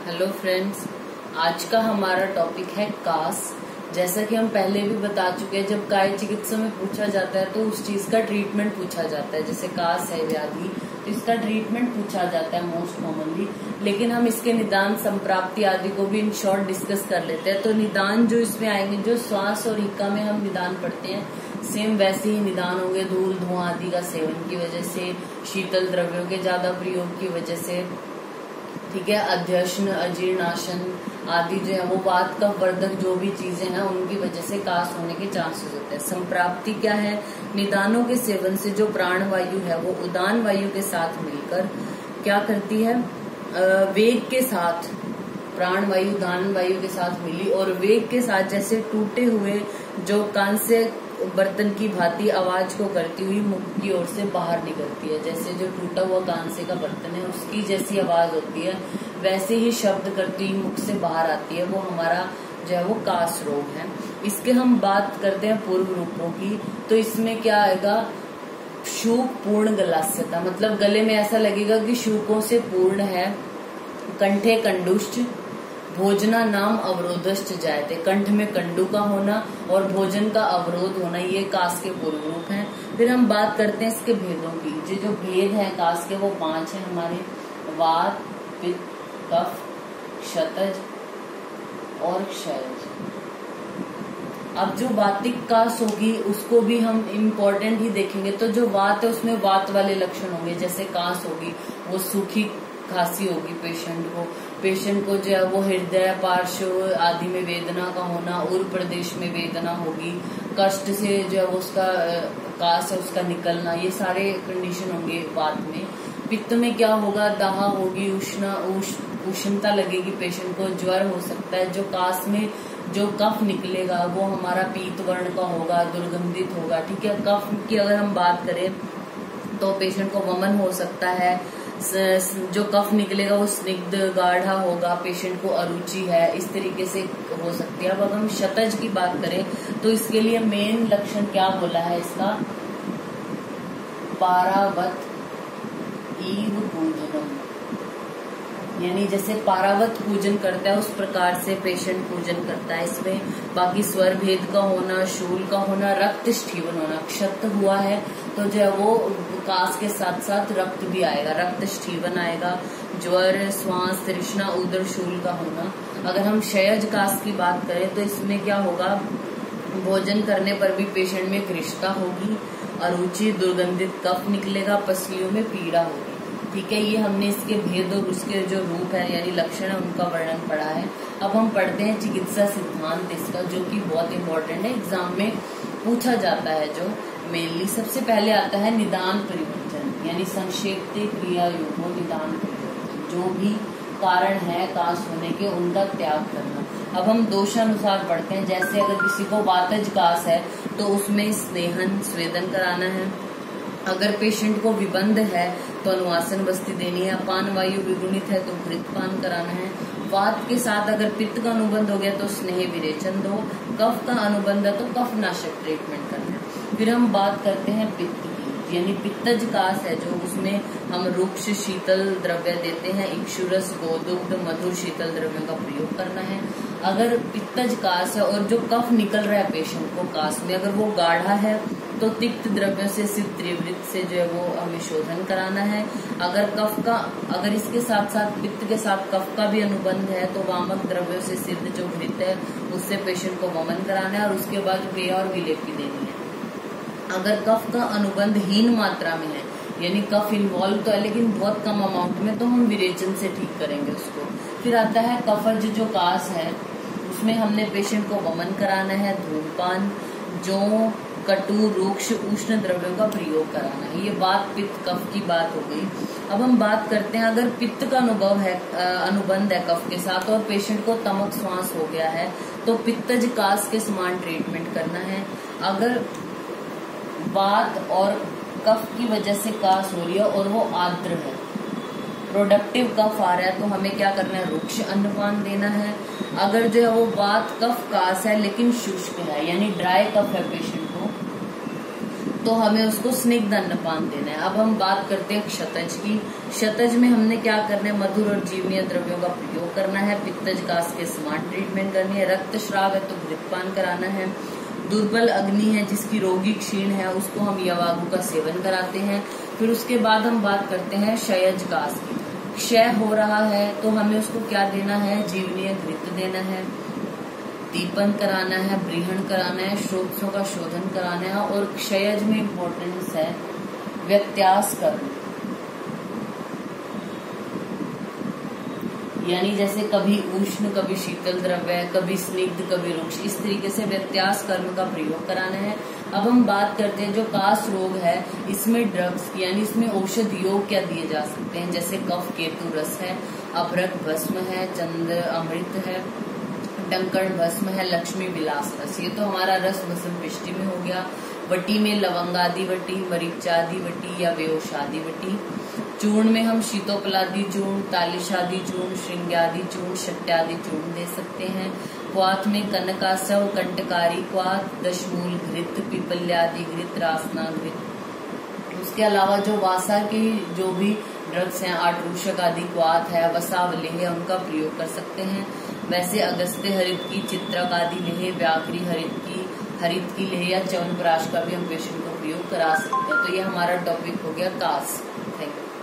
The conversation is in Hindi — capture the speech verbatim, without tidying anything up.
हेलो फ्रेंड्स, आज का हमारा टॉपिक है कास। जैसा कि हम पहले भी बता चुके हैं, जब काय चिकित्सा में पूछा जाता है तो उस चीज का ट्रीटमेंट पूछा जाता है। जैसे कास है व्याधि, तो इसका ट्रीटमेंट पूछा जाता है मोस्ट कॉमनली। लेकिन हम इसके निदान, संप्राप्ति आदि को भी इन शॉर्ट डिस्कस कर लेते हैं। तो निदान जो इसमें आएंगे, जो श्वास और हिक्का में हम निदान पढ़ते हैं, सेम वैसे ही निदान होंगे। धूल धुआं आदि का सेवन की वजह से, शीतल द्रव्यों के ज्यादा प्रयोग की वजह से, ठीक है, अध्यशन, अजीर्णाशन आदि जो है वो वात का वर्धक जो भी चीजें हैं उनकी वजह से कास होने के चांसेस होते हैं। संप्राप्ति क्या है? निदानों के सेवन से जो प्राण वायु है वो उदान वायु के साथ मिलकर क्या करती है? वेग के साथ, प्राण वायु दान वायु के साथ मिली और वेग के साथ जैसे टूटे हुए जो कांस्य बर्तन की भांति आवाज को करती हुई मुख की ओर से बाहर निकलती है। जैसे जो टूटा हुआ कांसे का बर्तन है उसकी जैसी आवाज होती है, वैसे ही शब्द करती हुई मुख से बाहर आती है, वो हमारा जो है वो कास रोग है। इसके हम बात करते हैं पूर्व रूपों की, तो इसमें क्या आएगा? शूक पूर्ण गलास्यता, मतलब गले में ऐसा लगेगा कि शूकों से पूर्ण है। कंठे कंडुष्ट, भोजना नाम अवरोधश्च जायते, कंठ में कंडू का होना और भोजन का अवरोध होना, ये कास के पूर्व रूप हैं। फिर हम बात करते हैं इसके भेदों की। जो जो भेद हैं कास के वो पांच हैं हमारे: वात, पित्त, कफ, क्षतज और क्षयज। अब जो वातिक कास होगी उसको भी हम इम्पोर्टेंट ही देखेंगे। तो जो वात है उसमें वात वाले लक्षण होंगे, जैसे कास होगी वो सूखी खांसी होगी पेशेंट को। पेशेंट को जो है वो हृदय, पार्श्व आदि में वेदना का होना, उर प्रदेश में वेदना होगी, कष्ट से जो है वो उसका कास है उसका निकलना, ये सारे कंडीशन होंगे वात में। पित्त में क्या होगा? दाह होगी, उष्ण उष्णता लगेगी पेशेंट को, ज्वर हो सकता है। जो कास में जो कफ निकलेगा वो हमारा पीत वर्ण का होगा, दुर्गंधित होगा, ठीक है। कफ की अगर हम बात करें तो पेशेंट को वमन हो सकता है। जो कफ निकलेगा वो स्निग्ध गाढ़ा होगा, पेशेंट को अरुचि है, इस तरीके से हो सकती है। अब अगर हम क्षतज की बात करें तो इसके लिए मेन लक्षण क्या बोला है इसका? पारावत ईव पूजनम, यानी जैसे पारावत पूजन करता है उस प्रकार से पेशेंट पूजन करता है। इसमें बाकी स्वर भेद का होना, शूल का होना, रक्त स्ठीवन होना। क्षत हुआ है तो जो है वो कास के साथ साथ रक्त भी आएगा, रक्त स्ठीवन आएगा। ज्वर, श्वास, तृष्णा, उदर शूल का होना। अगर हम क्षयज कास की बात करें तो इसमें क्या होगा? भोजन करने पर भी पेशेंट में कृष्णता होगी, अरुचि, दुर्गंधित कफ निकलेगा, पसलियों में पीड़ा होगी, ठीक है। ये हमने इसके भेद और उसके जो रूप है यानी लक्षण है उनका वर्णन पढ़ा है। अब हम पढ़ते हैं चिकित्सा सिद्धांत इसका, जो कि बहुत इंपॉर्टेंट है, एग्जाम में पूछा जाता है। जो मेनली सबसे पहले आता है निदान परिवर्तन, यानी संक्षेप क्रिया युगो निदान परिवर्तन। जो भी कारण है कास होने के उनका त्याग करना। अब हम दोषानुसार पढ़ते हैं। जैसे अगर किसी को वातज कास है तो उसमें स्नेहन, स्वेदन कराना है। अगर पेशेंट को विबंध है तो अनुवासन बस्ती देनी है। अपान वायु विगुणित है तो घृतपान कराना है। वात के साथ अगर पित्त का अनुबंध हो गया तो स्नेह विरेचन दो। कफ का अनुबंध है तो कफ नाशक ट्रीटमेंट करना है। फिर हम बात करते हैं पित्त की, यानी पित्तज कास है जो, उसमें हम रुक्ष शीतल द्रव्य देते हैं। इक्षुरस, गोदुग्ध, मधुर शीतल द्रव्यों का प्रयोग करना है। अगर पित्तज कास है और जो कफ निकल रहा है पेशेंट को कास में, अगर वो गाढ़ा है तो तिक्त द्रव्यों से सिद्ध त्रिवृत से जो है वो हमें शोधन कराना है। अगर कफ का, अगर इसके साथ साथ पित्त के साथ कफ का भी अनुबंध है तो वामक द्रव्यों से सिद्ध जो घृत है उससे पेशेंट को वमन कराना है और उसके बाद पेय और विलेपी देनी है। अगर कफ का अनुबंध हीन मात्रा में है, यानी कफ इन्वॉल्व तो है लेकिन बहुत कम अमाउंट में, तो हम विरेचन से ठीक करेंगे उसको। फिर आता है कफज जो कास है, उसमें हमने पेशेंट को वमन कराना है। धूमपान, जो कटु, रुक्ष, उष्ण द्रव्यों का प्रयोग कराना है। ये बात पित्त कफ की बात हो गई। अब हम बात करते हैं, अगर पित्त का अनुभव है, अनुबंध है कफ के साथ और पेशेंट को तमक श्वास हो गया है तो पित्तज कास के समान ट्रीटमेंट करना है। अगर वात और कफ की वजह से कास हो रही है और वो आर्द्र है, प्रोडक्टिव कफ आ रहा है, तो हमें क्या करना है? रुक्ष अन्नपान देना है। अगर जो है वो वात कफ कास है लेकिन शुष्क है, यानी ड्राई कफ है पेशेंट को, तो हमें उसको स्निग्ध अन्नपान देना है। अब हम बात करते हैं क्षतज की। क्षतज में हमने क्या करना है, मधुर और जीवनीय द्रव्यों का प्रयोग करना है। पित्तज कास के स्मार्ट ट्रीटमेंट करनी है। रक्तस्राव है तो घृतपान कराना है। दुर्बल अग्नि है जिसकी रोगी क्षीण है उसको हम यवागु का सेवन कराते हैं। फिर उसके बाद हम बात करते हैं क्षयज कास की। क्षय हो रहा है तो हमें उसको क्या देना है, जीवनीय घृत देना है, दीपन कराना है, ब्रीहण कराना है, स्रोतों का शोधन कराना है। और क्षयज में इम्पोर्टेंस है व्यत्यास कर्म, यानी जैसे कभी उष्ण कभी शीतल द्रव्य, कभी स्निग्ध कभी रुक्ष, इस तरीके से व्यत्यास कर्म का प्रयोग कराना है। अब हम बात करते हैं जो कास रोग है इसमें ड्रग्स यानी इसमें औषधियों क्या दिए जा सकते हैं, जैसे कफ केतु रस है, अभ्रक भस्म है, चंद्र अमृत है, टंकण भस्म है, लक्ष्मी विलास रस, ये तो हमारा रस भस्म पिष्टि में हो गया। वटी में लवंगादि वटी, मरीचादि वटी या वेओषादि वटी। चूर्ण में हम शीतोपलादि चूर्ण, तालिशादि चूर्ण, श्रृंग्यादि चूर्ण, शट्यादि चूर्ण दे सकते हैं। क्वाथ में कनकासव, कंटकारी क्वाथ, दशमूल घृत, पिपल्यादि घृत, रासना घृत। उसके अलावा जो वासा की जो भी ड्रग्स हैं, आट्रूषक आदि क्वाथ है, वसावलेह है, उनका प्रयोग कर सकते हैं। वैसे अगस्त्य हरित की, चित्रक आदि लेह, व्याघ्री हरित की, हरित की लेह या च्यवनप्राश का भी हम पेशेंट को प्रयोग करा सकते हैं। तो ये हमारा टॉपिक हो गया कास। Thank you.